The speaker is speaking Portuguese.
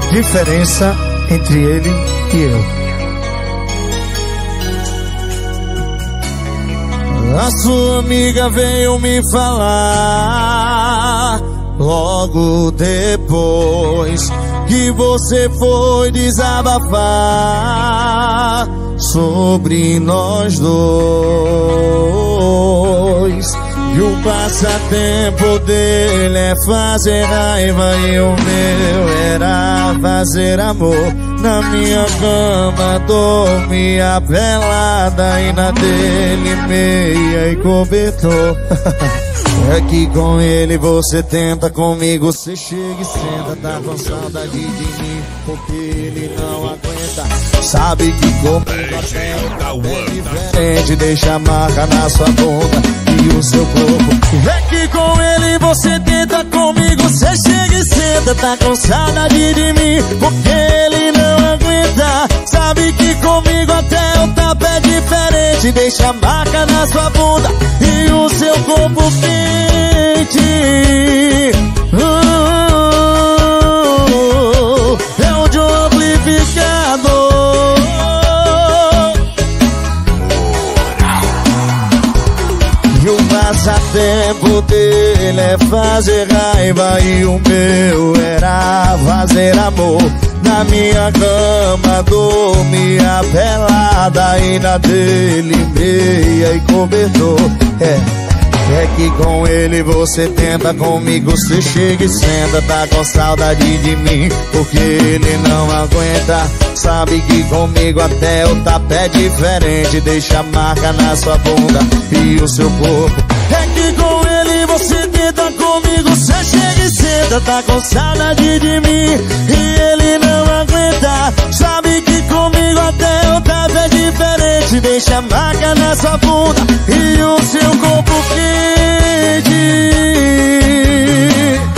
diferença entre ele e eu. A sua amiga veio me falar logo depois que você foi desabafar sobre nós dois. E o passatempo dele é fazer raiva e o meu era fazer amor. Na minha cama dormia pelada e na dele meia e cobertor. É que com ele você tenta, comigo você chega e senta. Tá com saudade de mim porque ele não aguenta. Sabe que comigo até é diferente, deixa a marca na sua bunda e o seu corpo. É que com ele você tenta, comigo você chega e senta. Tá com saudade de mim porque ele não aguenta. Sabe que comigo até o tapa é diferente, deixa a marca na sua bunda e o seu corpo quente. É o de um amplificador. E o passatempo dele é fazer raiva e o meu era fazer amor. Na minha cama dormia pelada e na dele meia e cobertor. É que com ele você tenta, comigo você chega e senta. Tá com saudade de mim porque ele não aguenta. Sabe que comigo até o tapa é diferente, deixa a marca na sua bunda e o seu corpo. É que com ele você tenta, comigo você chega e senta. Tá com saudade de mim e ele não aguenta. Sabe que comigo até o tapa é diferente, deixa a marca na sua bunda e o seu corpo quente.